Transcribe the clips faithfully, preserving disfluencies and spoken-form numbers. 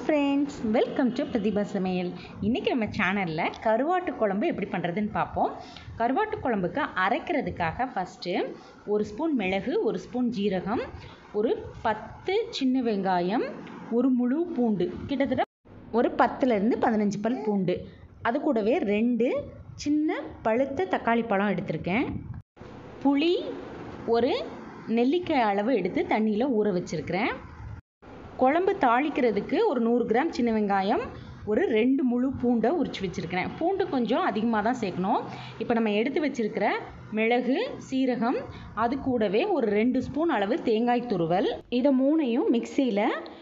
Friends, welcome to Pratibha சமையல். இன்றைக்கி நம்ம சேனலில் கருவாட்டு குழம்பு எப்படி பண்ணுறதுன்னு பார்ப்போம். கருவாட்டு குழம்புக்கு அரைக்கிறதுக்காக ஃபஸ்ட்டு ஒரு ஸ்பூன் மிளகு, ஒரு ஸ்பூன் ஜீரகம், ஒரு பத்து சின்ன வெங்காயம், ஒரு முழு பூண்டு, கிட்டத்தட்ட ஒரு பத்துலேருந்து பதினஞ்சு பல் பூண்டு, அது கூடவே ரெண்டு சின்ன பழுத்த தக்காளி பழம் எடுத்திருக்கேன். புளி ஒரு நெல்லிக்காய் அளவு எடுத்து தண்ணியில் ஊற வச்சுருக்கிறேன். குழம்பு தாளிக்கிறதுக்கு ஒரு நூறு கிராம் சின்ன வெங்காயம், ஒரு ரெண்டு முழு பூண்டை உரித்து வச்சுருக்கிறேன். பூண்டு கொஞ்சம் அதிகமாக தான் சேர்க்கணும். இப்போ நம்ம எடுத்து வச்சுருக்கிற மிளகு, சீரகம், அது கூடவே ஒரு ரெண்டு ஸ்பூன் அளவு தேங்காய் துருவல், இதை மூணையும் மிக்சியில்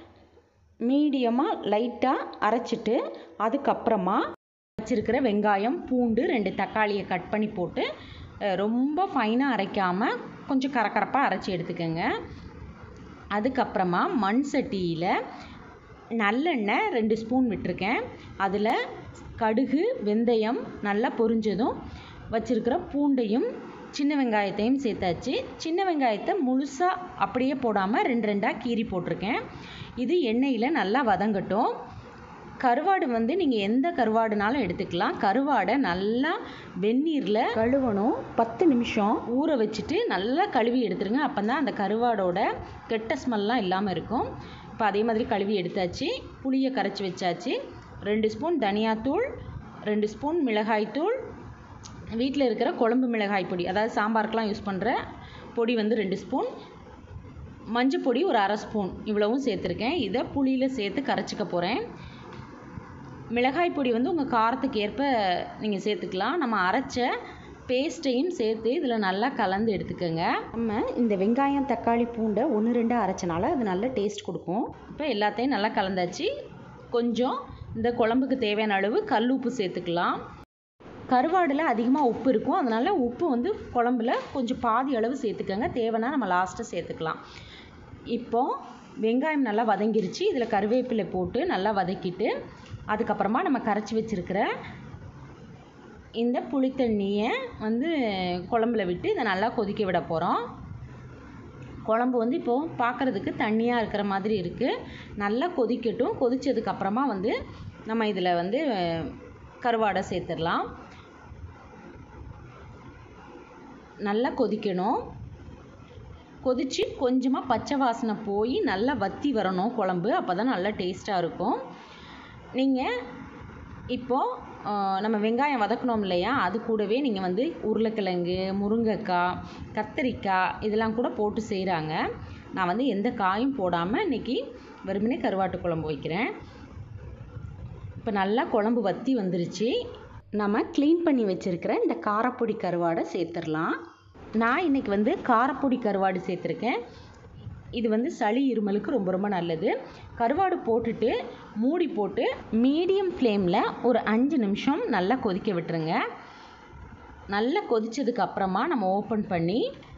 மீடியமாக லைட்டாக அரைச்சிட்டு அதுக்கப்புறமா வச்சுருக்கிற வெங்காயம், பூண்டு, ரெண்டு தக்காளியை கட் பண்ணி போட்டு ரொம்ப ஃபைனாக அரைக்காமல் கொஞ்சம் கரகரப்பாக அரைச்சி எடுத்துக்கோங்க. அதுக்கப்புறமா மண் சட்டியில் நல்லெண்ணெய் ரெண்டு ஸ்பூன் விட்டுருக்கேன். அதில் கடுகு, வெந்தயம் நல்லா பொரிஞ்சதும் வச்சுருக்கிற பூண்டையும் சின்ன வெங்காயத்தையும் சேர்த்தாச்சு. சின்ன வெங்காயத்தை முழுசாக அப்படியே போடாமல் ரெண்டு ரெண்டாக கீறி போட்டிருக்கேன். இது எண்ணெயில் நல்லா வதங்கட்டும். கருவாடு வந்து நீங்கள் எந்த கருவாடுனாலும் எடுத்துக்கலாம். கருவாடை நல்லா வெந்நீரில் கழுவணும். பத்து நிமிஷம் ஊற வச்சுட்டு நல்லா கழுவி எடுத்துருங்க. அப்போ தான் அந்த கருவாடோட கெட்ட ஸ்மெல்லாம் இல்லாமல் இருக்கும். இப்போ அதே மாதிரி கழுவி எடுத்தாச்சு. புளியை கரைச்சி வச்சாச்சு. ரெண்டு ஸ்பூன் தனியாத்தூள், ரெண்டு ஸ்பூன் மிளகாய்த்தூள், வீட்டில் இருக்கிற குழம்பு மிளகாய் பொடி, அதாவது சாம்பாருக்கெலாம் யூஸ் பண்ணுற பொடி வந்து ரெண்டு ஸ்பூன், மஞ்சள் பொடி ஒரு அரை ஸ்பூன், இவ்வளவும் சேர்த்துருக்கேன். இதை புளியில் சேர்த்து கரைச்சிக்க போகிறேன். மிளகாய் பொடி வந்து உங்கள் காரத்துக்கு ஏற்ப நீங்கள் சேர்த்துக்கலாம். நம்ம அரைச்ச பேஸ்ட்டையும் சேர்த்து இதில் நல்லா கலந்து எடுத்துக்கோங்க. நம்ம இந்த வெங்காயம், தக்காளி, பூண்டை ஒன்று ரெண்டாக அரைச்சனால அது நல்ல டேஸ்ட் கொடுக்கும். இப்போ எல்லாத்தையும் நல்லா கலந்தாச்சு. கொஞ்சம் இந்த குழம்புக்கு தேவையான அளவு கல் உப்பு சேர்த்துக்கலாம். கருவாடில் அதிகமாக உப்பு இருக்கும், அதனால் உப்பு வந்து குழம்புல கொஞ்சம் பாதி அளவு சேர்த்துக்கோங்க. தேவைன்னா நம்ம லாஸ்ட்டாக சேர்த்துக்கலாம். இப்போது வெங்காயம் நல்லா வதங்கிருச்சு. இதில் கருவேப்பிலை போட்டு நல்லா வதக்கிட்டு அதுக்கப்புறமா நம்ம கரைச்சி வச்சுருக்கிற இந்த புளித்தண்ணியை வந்து குழம்புல விட்டு இதை நல்லா கொதிக்க விட போகிறோம். குழம்பு வந்து இப்போது பார்க்குறதுக்கு தண்ணியாக இருக்கிற மாதிரி இருக்குது. நல்லா கொதிக்கட்டும். கொதித்ததுக்கப்புறமா வந்து நம்ம இதில் வந்து கருவாடை சேர்த்துடலாம். நல்லா கொதிக்கணும். கொதித்து கொஞ்சமாக பச்சை வாசனை போய் நல்லா வற்றி வரணும் குழம்பு. அப்போ தான் நல்லா டேஸ்ட்டாக இருக்கும். நீங்கள் இப்போது நம்ம வெங்காயம் வதக்கணும் இல்லையா, அது கூடவே நீங்கள் வந்து உருளைக்கிழங்கு, முருங்கைக்காய், கத்திரிக்காய் இதெல்லாம் கூட போட்டு செய்கிறாங்க. நான் வந்து எந்த காயும் போடாமல் இன்றைக்கி வெறுமனே கருவாட்டு குழம்பு வைக்கிறேன். இப்போ நல்லா குழம்பு வற்றி வந்துருச்சு. நம்ம க்ளீன் பண்ணி வச்சுருக்கிற இந்த காரப்பொடி கருவாடை சேர்த்துடலாம். நான் இன்றைக்கி வந்து காரப்பொடி கருவாடு சேர்த்துருக்கேன். இது வந்து சளி இருமலுக்கு ரொம்ப ரொம்ப நல்லது. கருவாடு போட்டுட்டு மூடி போட்டு மீடியம் ஃப்ளேமில் ஒரு அஞ்சு நிமிஷம் நல்லா கொதிக்க விட்டுருங்க. நல்லா கொதித்ததுக்கு அப்புறமா நம்ம ஓப்பன் பண்ணி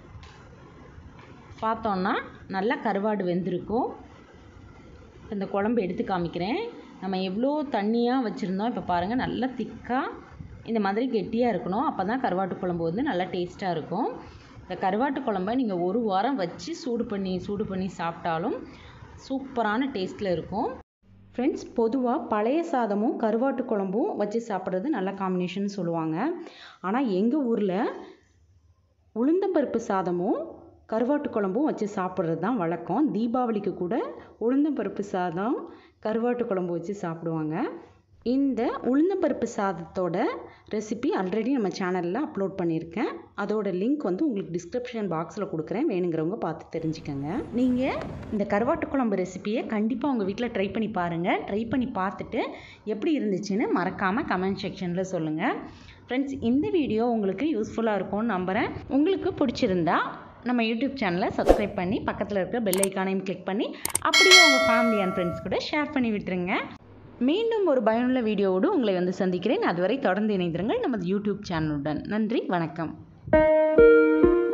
பார்த்தோன்னா நல்லா கருவாடு வெந்திருக்கும். இந்த குழம்பு எடுத்து காமிக்கிறேன். நம்ம எவ்வளோ தண்ணியாக வச்சுருந்தோம், இப்போ பாருங்கள் நல்லா திக்காக இந்த மாதிரி கெட்டியாக இருக்கணும். அப்போ தான் கருவாட்டு குழம்பு வந்து நல்லா டேஸ்ட்டாக இருக்கும். இந்த கருவாட்டு குழம்பை நீங்கள் ஒரு வாரம் வச்சு சூடு பண்ணி சூடு பண்ணி சாப்பிட்டாலும் சூப்பரான டேஸ்ட்டில் இருக்கும். ஃப்ரெண்ட்ஸ், பொதுவாக பழைய சாதமும் கருவாட்டு குழம்பும் வச்சு சாப்பிட்றது நல்ல காம்பினேஷன் சொல்லுவாங்க. ஆனால் எங்கள் ஊரில் உளுந்தம்பருப்பு சாதமும் கருவாட்டு குழம்பும் வச்சு சாப்பிட்றது தான் வழக்கம். தீபாவளிக்கு கூட உளுந்தம்பருப்பு சாதம், கருவாட்டு குழம்பு வச்சு சாப்பிடுவாங்க. இந்த உளுந்தம்பருப்பு சாதத்தோட ரெசிபி ஆல்ரெடி நம்ம சேனலில் அப்லோட் பண்ணியிருக்கேன். அதோட லிங்க் வந்து உங்களுக்கு டிஸ்கிரிப்ஷன் பாக்ஸில் கொடுக்குறேன். வேணுங்கிறவங்க பார்த்து தெரிஞ்சுக்கோங்க. நீங்கள் இந்த கருவாட்டு குழம்பு ரெசிபியை கண்டிப்பாக உங்கள் வீட்டில் ட்ரை பண்ணி பாருங்கள். ட்ரை பண்ணி பார்த்துட்டு எப்படி இருந்துச்சுன்னு மறக்காமல் கமெண்ட் செக்ஷனில் சொல்லுங்கள். ஃப்ரெண்ட்ஸ், இந்த வீடியோ உங்களுக்கு யூஸ்ஃபுல்லாக இருக்கும்னு நம்புகிறேன். உங்களுக்கு பிடிச்சிருந்தா நம்ம யூடியூப் சேனலை சப்ஸ்கிரைப் பண்ணி பக்கத்தில் இருக்கிற பெல் ஐக்கானையும் கிளிக் பண்ணி அப்படியே உங்கள் ஃபேமிலி அண்ட் ஃப்ரெண்ட்ஸ் கூட ஷேர் பண்ணி விட்டுருங்க. மீண்டும் ஒரு பயனுள்ள வீடியோவோடு உங்களை வந்து சந்திக்கிறேன். அதுவரை தொடர்ந்து இணைந்திருங்கள் நமது யூடியூப் சேனலுடன். நன்றி, வணக்கம்.